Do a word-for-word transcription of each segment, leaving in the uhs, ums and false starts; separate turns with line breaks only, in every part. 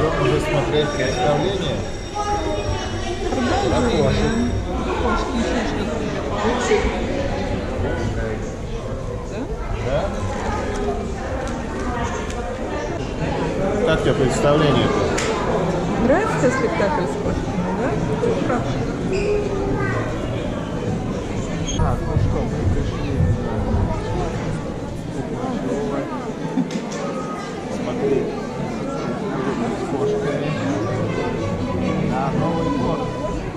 Идем уже смотреть представление.
Продолжение. Кошки и шишки.
Да? Как тебе представление-то?
Нравится тебе спектакль с кошками, да? Хорошо.
А, ну что, мы пришли смотреть с кошками на Новый год.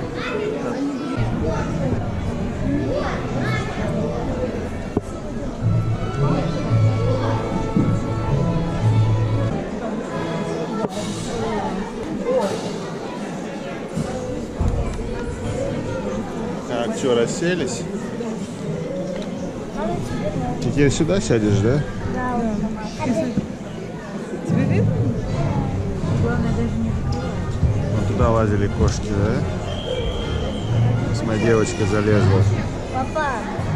Так, что, расселись? Теперь сюда сядешь, да?
Да.
Тебе видно?
Главное даже не закрывать.
Вот туда лазили кошки, да? С моей девочкой залезла.
Папа,